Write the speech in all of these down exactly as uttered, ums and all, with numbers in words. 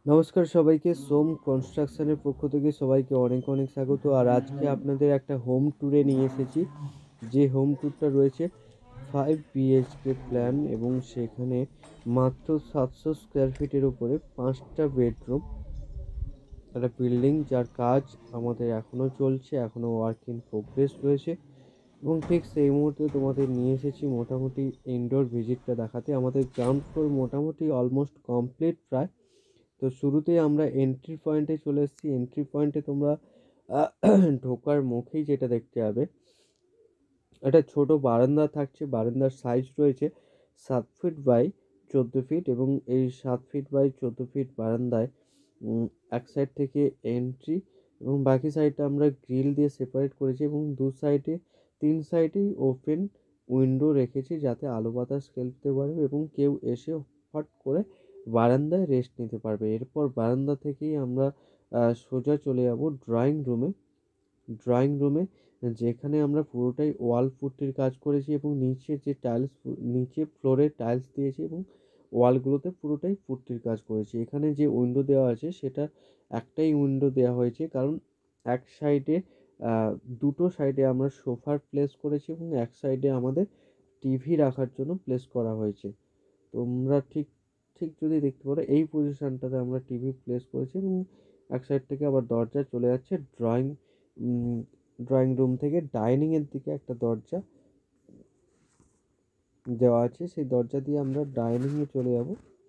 নমস্কার সবাইকে, সোম কনস্ট্রাকশনের পক্ষ থেকে সবাইকে অনেক অনেক স্বাগত। আর আজকে আপনাদের একটা হোম ট্যুরে নিয়ে এসেছি। যে হোম ট্যুরটা রয়েছে ফাইভ বিএইচকে প্ল্যান, এবং সেখানে মাত্র সাতশো স্কোয়ার ফিটের উপরে পাঁচটা বেডরুম, একটা বিল্ডিং যার কাজ আমাদের এখনও চলছে, এখনও ওয়ার্ক ইন প্রোগ্রেস রয়েছে। এবং ঠিক সেই মুহূর্তে তোমাদের নিয়ে এসেছি মোটামুটি ইনডোর ভিজিটটা দেখাতে। আমাদের গ্রাউন্ড ফ্লোর মোটামুটি অলমোস্ট কমপ্লিট প্রায়। তো শুরুতেই আমরা এন্ট্রি পয়েন্টে চলে এসেছি। এন্ট্রি পয়েন্টে তোমরা আহ, ঢোকার মুখেই যেটা দেখতে পাবে, একটা ছোট বারান্দা থাকছে। বারান্দার সাইজ রয়েছে সাত ফিট বাই চোদ্দো ফিট, এবং এই সাত ফিট বাই চোদ্দো ফিট বারান্দায় উম, এক সাইড থেকে এন্ট্রি, এবং বাকি সাইডটা আমরা গ্রিল দিয়ে সেপারেট করেছি, এবং দু সাইডে তিন সাইডেই ওপেন উইন্ডো রেখেছি যাতে আলো বাতাস খেলতে পারবে এবং কেউ এসে হট করে বারান্দায় রেস্ট নিতে পারবে। এরপর বারান্দা থেকেই আমরা আহ, সোজা চলে যাব ড্রয়িং রুমে। ড্রয়িং রুমে যেখানে আমরা পুরোটাই ওয়াল পুট্টির কাজ করেছি, এবং নিচে যে টাইলস, নিচে ফ্লোরে টাইলস দিয়েছি, এবং ওয়ালগুলোতে পুরোটাই পুট্টির কাজ করেছি। এখানে যে উইন্ডো দেওয়া আছে সেটা একটাই উইন্ডো দেওয়া হয়েছে, কারণ এক সাইডে দুটো সাইডে আমরা সোফার প্লেস করেছি, এবং এক সাইডে আমাদের টিভি রাখার জন্য প্লেস করা হয়েছে। তোমরা ঠিক ঠিক যদি দেখতে পারো এই পজিশনটাতে আমরা টিভি প্লেস করেছি, এবং এক সাইড থেকে আবার দরজা চলে যাচ্ছে ড্রয়িং ড্রয়িং রুম থেকে ডাইনিংয়ের দিকে একটা দরজা দেওয়া আছে। সেই দরজা দিয়ে আমরা ডাইনিংয়ে চলে যাব।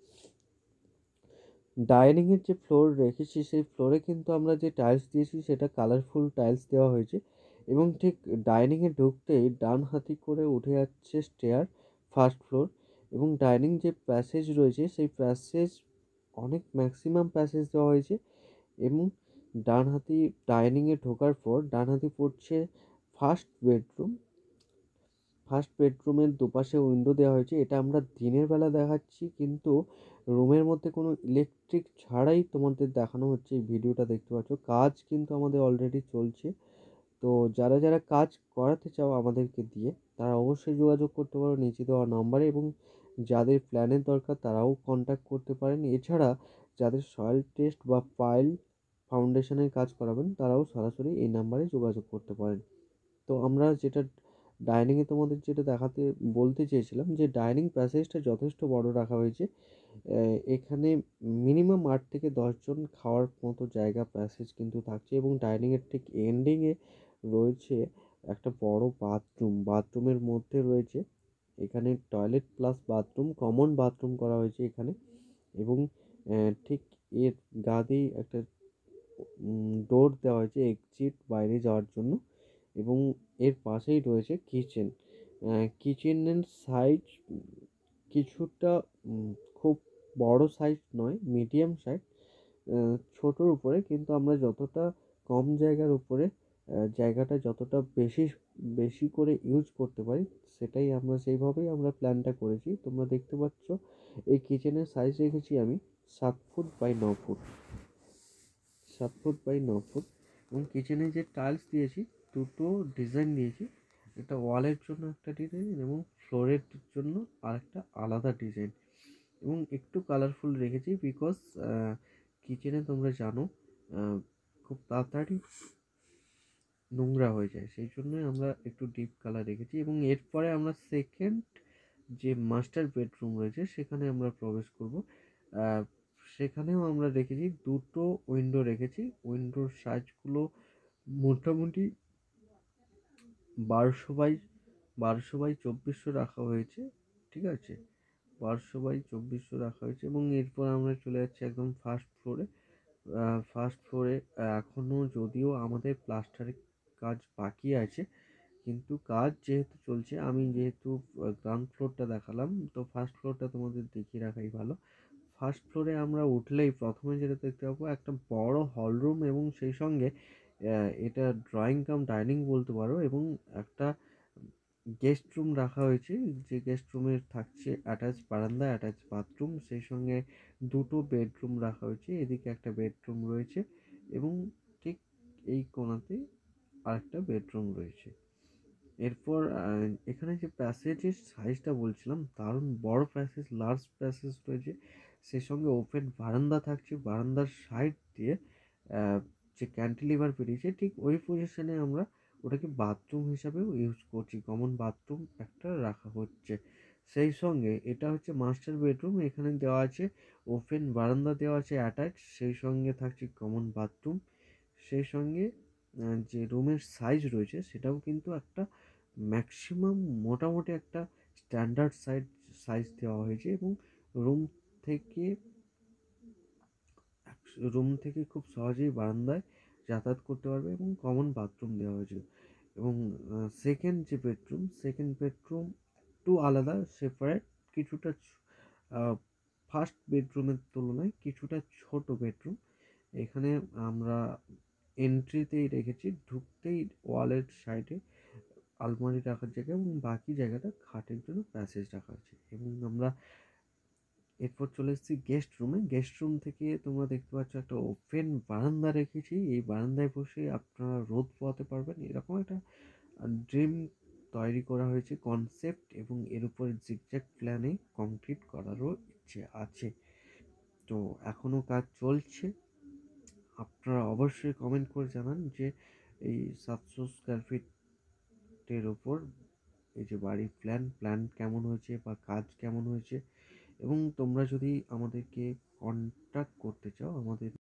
ডাইনিংয়ের যে ফ্লোর রেখেছি সেই ফ্লোরে কিন্তু আমরা যে টাইলস দিয়েছি সেটা কালারফুল টাইলস দেওয়া হয়েছে, এবং ঠিক ডাইনিংয়ে ঢুকতেই ডান হাতি করে উঠে যাচ্ছে স্টেয়ার, ফার্স্ট ফ্লোর। এবং ডাইনিং যে প্যাসেজ রয়েছে সেই প্যাসেজ অনেক ম্যাক্সিমাম প্যাসেজ দেওয়া হয়েছে, এবং ডান হাতি ডাইনিংয়ে ঢোকার পর ডান হাতি পড়ছে ফার্স্ট বেডরুম। ফার্স্ট বেডরুমের দুপাশে উইন্ডো দেওয়া হয়েছে। এটা আমরা দিনের বেলা দেখাচ্ছি, কিন্তু রুমের মধ্যে কোনো ইলেকট্রিক ছাড়াই তোমাদের দেখানো হচ্ছে। এই ভিডিওটা দেখতে পাচ্ছ, কাজ কিন্তু আমাদের অলরেডি চলছে। তো যারা যারা কাজ করাতে চাও আমাদেরকে দিয়ে, তারা অবশ্যই যোগাযোগ করতে পারো নিচে দেওয়া নাম্বারে, এবং যাদের প্ল্যানের দরকার তারাও কন্ট্যাক্ট করতে পারেন। এছাড়া যাদের সয়েল টেস্ট বা পাইল ফাউন্ডেশনের কাজ করাবেন তারাও সরাসরি এই নাম্বারে যোগাযোগ করতে পারেন। তো আমরা যেটা ডাইনিংয়ে তোমাদের যেটা দেখাতে বলতে চেয়েছিলাম, যে ডাইনিং প্যাসেজটা যথেষ্ট বড় রাখা হয়েছে। আহ, এখানে মিনিমাম আট থেকে দশজন খাওয়ার মতো জায়গা প্যাসেজ কিন্তু থাকছে, এবং ডাইনিংয়ের ঠিক এন্ডিংয়ে রয়েছে একটা বড় বাথরুম। বাথরুমের মধ্যে রয়েছে এখানে toilet plus bathroom, common bathroom করা হয়েছে এখানে। এবং আহ, ঠিক এর গা দিয়েই একটা ডোর দেওয়া হয়েছে এক্সিট বাইরে যাওয়ার জন্য, এবং এর পাশেই রয়েছে কিচেন। কিচেনের সাইজ কিছুটা উম, খুব বড় সাইজ নয়, মিডিয়াম সাইজ, ছোটোর উপরে। কিন্তু আমরা যতটা কম জায়গার উপরে আহ, জায়গাটা যতটা বেশি বেশি করে ইউজ করতে পারি, সেটাই আমরা সেইভাবেই আমরা প্ল্যানটা করেছি। তোমরা দেখতে পাচ্ছ এই কিচেনের সাইজ রেখেছি আমি সাত ফুট বাই ন ফুট, সাত ফুট বাই ন ফুট। এবং কিচেনে যে টাইলস দিয়েছি দুটো ডিজাইন দিয়েছি, একটা ওয়ালের জন্য একটা ডিজাইন, এবং ফ্লোরের জন্য আরেকটা আলাদা ডিজাইন। এবং একটু কালারফুল রেখেছি বিকজ কিচেনে তোমরা জানো আহ, খুব তাড়াতাড়ি নোংরা হয়ে যায়, সেই জন্যই আমরা একটু ডিপ কালার রেখেছি। এবং এরপরে আমরা সেকেন্ড যে মাস্টার বেডরুম রয়েছে সেখানে আমরা প্রবেশ করব। আহ, সেখানেও আমরা রেখেছি দুটো উইন্ডো রেখেছি। উইন্ডোর সাইজগুলো মোটামুটি বারোশো বাই বারোশো বাই চব্বিশশো রাখা হয়েছে, ঠিক আছে, বারোশো বাই চব্বিশশো রাখা হয়েছে। এবং এরপর আমরা চলে যাচ্ছি একদম ফার্স্ট ফ্লোরে। ফার্স্ট ফ্লোরে এখনও যদিও আমাদের প্লাস্টারের কাজ বাকি আছে, কিন্তু কাজ যেহেতু চলছে, আমি যেহেতু গ্রাউন্ড ফ্লোরটা দেখালাম, তো ফার্স্ট ফ্লোরটা তোমাদের দেখিয়ে রাখাই ভালো। ফার্স্ট ফ্লোরে আমরা উঠলেই প্রথমে যেটা দেখতে পাবো একটা বড় হল রুম, এবং সেই সঙ্গে আহ, এটা ড্রয়িং কাম ডাইনিং বলতে পারো, এবং একটা গেস্ট রুম রাখা হয়েছে। যে গেস্ট রুমের থাকছে অ্যাটাচ বারান্দা, অ্যাটাচ বাথরুম, সেই সঙ্গে দুটো বেডরুম রাখা হয়েছে। এদিকে একটা বেডরুম রয়েছে, এবং ঠিক এই কোণাতে আরেকটা বেডরুম রয়েছে। এরপর আহ, এখানে যে প্যাসেজের সাইজটা বলছিলাম, দারুণ বড় প্যাসেজ, লার্জ প্যাসেজ রয়েছে। সেই সঙ্গে ওপেন বারান্দা থাকছে, বারান্দার সাইড দিয়ে আহ, যে ক্যান্টিলিভার বেরিয়েছে ঠিক ওই পজিশনে আমরা ওটাকে বাথরুম হিসাবেও ইউজ করছি, কমন বাথরুম একটা রাখা হচ্ছে। সেই সঙ্গে এটা হচ্ছে মাস্টার বেডরুম, এখানে দেওয়া আছে ওপেন বারান্দা দেওয়া আছে অ্যাটাচ, সেই সঙ্গে থাকছে কমন বাথরুম। সেই সঙ্গে আহ, যে রুমের সাইজ রয়েছে সেটাও কিন্তু একটা ম্যাক্সিমাম মোটামুটি একটা স্ট্যান্ডার্ড সাইজ সাইজ দেওয়া হয়েছে, এবং রুম থেকে রুম থেকে খুব সহজেই বারান্দায় যাতায়াত করতে পারবে, এবং কমন বাথরুম দেওয়া হয়েছে। এবং সেকেন্ড যে বেডরুম, সেকেন্ড বেডরুম একটু আলাদা, সেপারেট কিছুটা, ফার্স্ট বেডরুমের তুলনায় কিছুটা ছোট বেডরুম। এখানে আমরা এন্ট্রিতেই রেখেছি, ঢুকতেই ওয়ালের সাইডে আলমারি রাখার জায়গা, এবং বাকি জায়গাটা খাটের জন্য প্যাসেজ রাখা আছে। এবং আমরা এরপর চলে এসেছি গেস্ট রুমে। গেস্ট রুম থেকে তোমরা দেখতে পাচ্ছ একটা ওপেন বারান্দা রেখেছি, এই বারান্দায় বসে আপনারা রোদ পোহাতে পারবেন, এরকম একটা ড্রিম তৈরি করা হয়েছে কনসেপ্ট, এবং এর উপরে জিগজ্যাগ প্ল্যানে কমপ্লিট করারও ইচ্ছে আছে। তো এখনও কাজ চলছে। আপনারা অবশ্যই কমেন্ট করে জানান যে এই সাতশো স্কোয়ার ফিটের ওপর এই যে বাড়ির প্ল্যান প্ল্যান কেমন হয়েছে বা কাজ কেমন হয়েছে। এবং তোমরা যদি আমাদেরকে কন্ট্যাক্ট করতে চাও, আমাদের